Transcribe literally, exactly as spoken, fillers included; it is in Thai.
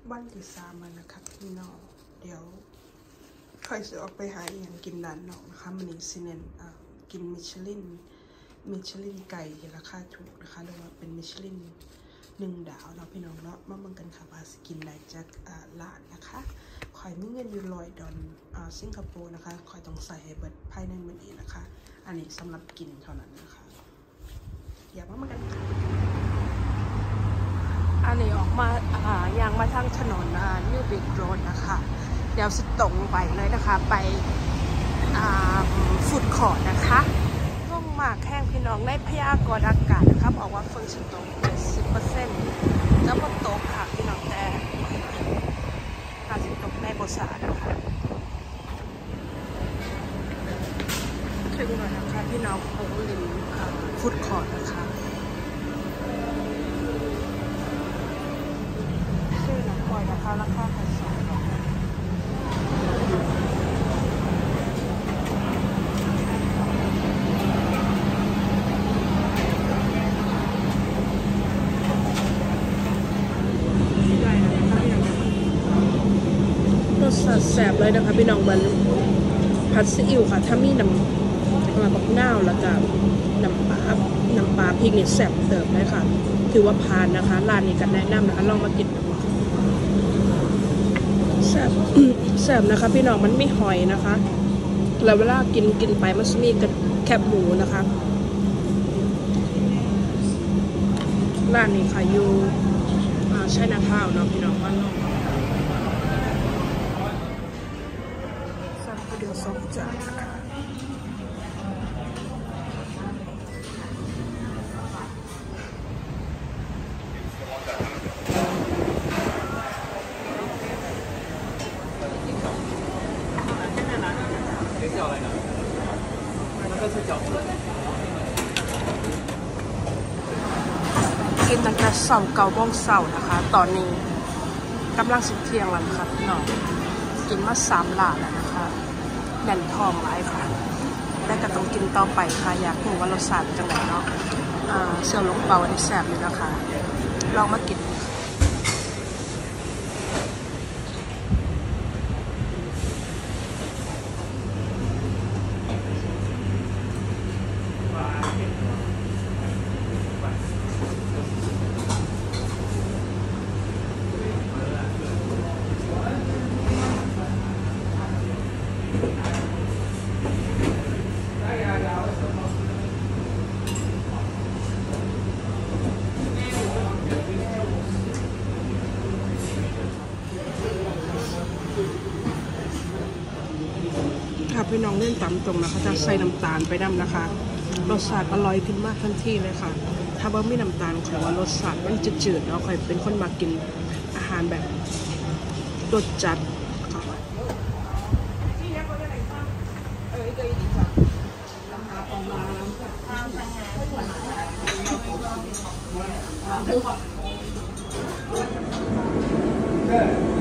วันที่สามแล้วนะครับพี่น้องเดี๋ยวค่อยจะออกไปหาอย่างกินร้านนอกนะคะมันนี่ซีเนนกินมิชลินมิชลินไก่ราคาถูกนะคะเรียกว่าเป็นมิชลินหนึ่งดาวเนาะพี่น้องเนาะมาเมืองกันค่ะว่าสกินได้จากร้านนะคะคอยมีเงินอยู่ลอยดอนสิงคโปร์นะคะคอยต้องใส่ให้เบิดภายในมือนี้นะคะอันนี้สำหรับกินเท่านั้นนะคะอย่ามาเมืองกันค่ะอันนี้ออกมาอ่ายางมาทางถนนนิวบิ๊กโรดนะคะเดี๋ยวสิตรงไปเลยนะคะไปฟุตคอร์ทนะคะล่องมากแห้งพี่น้องในพยากรณ์อากาศนะคะบอกว่าฝนสิตกเจ็ดสิบเปอร์เซ็นต์แล้วก็ตกค่ะพี่น้องแต่การสิตกในบทสานะคะถึงแล้วนะคะพี่น้องโอ้ลิมฟุตคอร์ทนะคะชื่อน้ำปล่อยนะคะราคาแพงสุดแสบเลยนะคะพี่น้องมันผัดซีอิ๊วค่ะถ้ามีน้ำบักนาวแล้วก็น้ำปลาน้ำปลาพริกเนี่ยแสบเติมเลยค่ะถือว่าผ่านนะคะร้านนี้กันแนะนำนะคะลองมากินแสบแสบนะคะพี่น้องมันไม่หอยนะคะแล้วเวลากินกินไปมันจะมีกับแคบหมูนะคะร้านนี้ค่ะอยู่ใช้นาข้าวเนาะพี่น้องว่าน้องเดี๋ยวสองจานนะคะกินตั้งแต่สองเก้าโมงเช้านะคะตอนนี้กำลังสิบเที่ยงแล้วนะคะพี่น้องกินมาสามหลาดแล้วนะคะแน่นท้องหลายค่ะแต่ก็ต้องกินต่อไปค่ะอยากรู้ว่ารสชาติจังไงเนาะเสี่ยวหลงเปาที่แซ่บเลยนะคะลองมากินพี่น้องเล่นตำตรงนะคะจะใส่น้ำตาลไปน้ำนะคะรสชาติอร่อยขึ้นมากทันทีเลยค่ะถ้าว่าไม่น้ำตาลขอว่ารสชาติมันจืดๆเนาะคอยเป็นคนมากินอาหารแบบรสจัดค่ะ